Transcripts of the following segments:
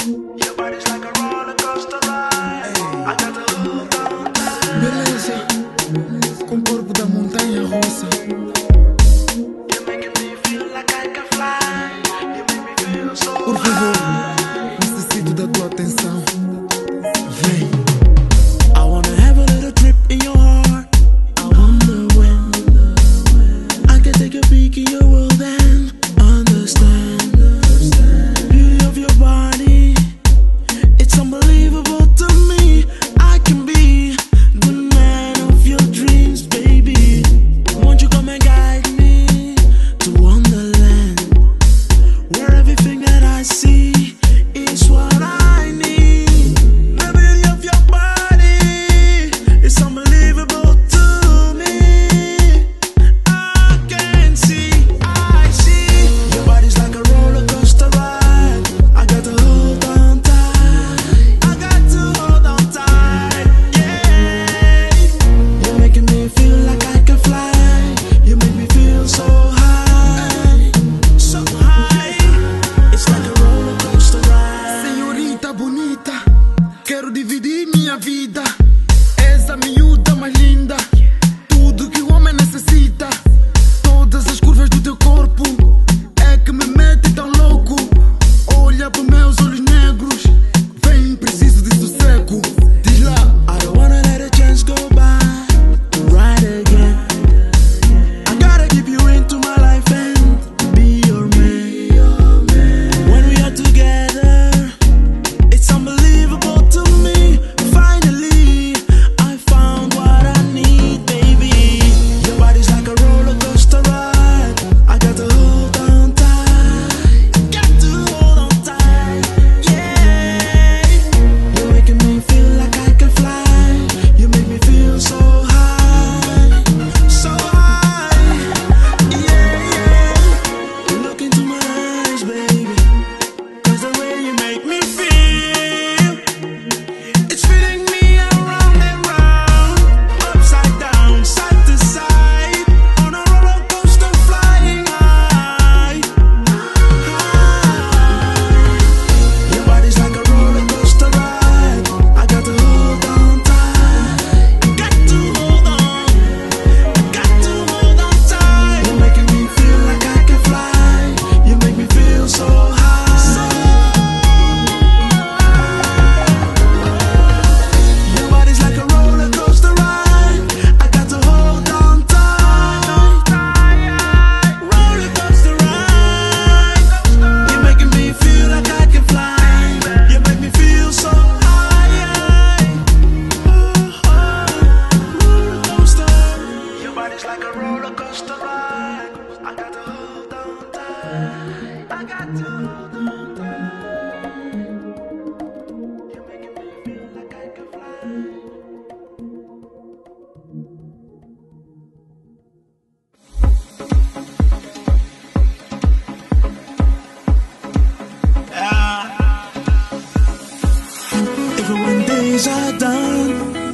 things I've done.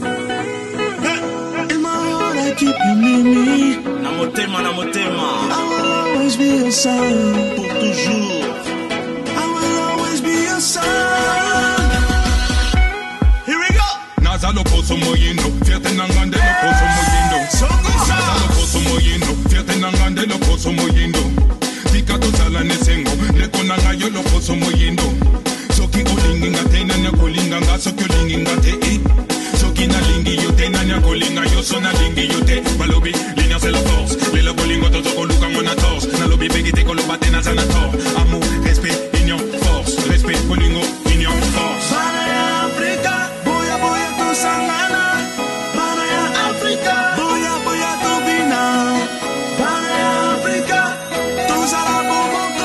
In my heart I keep you near me. Namotema, namotema. I will always be your son. Pour toujours. I will always be your son. Here we go. Naza lo poso moyino, fierte nangande lo poso moyino. Naza lo poso moyino, fierte nangande lo poso moyino. Tika to sala nesengo, leko nanga yo lo poso moyino. Soki olingi ngate na nyakolinga nga soki olingi ngate Soki na lingi yote na nyakolinga yo so na lingi yote Balobi, linya c'est la force Lelo kolingo to toko luka mwana torse Na lobi begite kolo bate na zanator Amour, respect, union, force Respect, kolingo, union, force Bana ya Afrika, boya boya tu sangana Bana ya Afrika, boya boya tu bina Bana ya Afrika, tu sala bomoko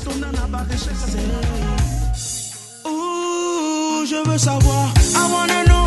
Ooh, je veux savoir, I wanna know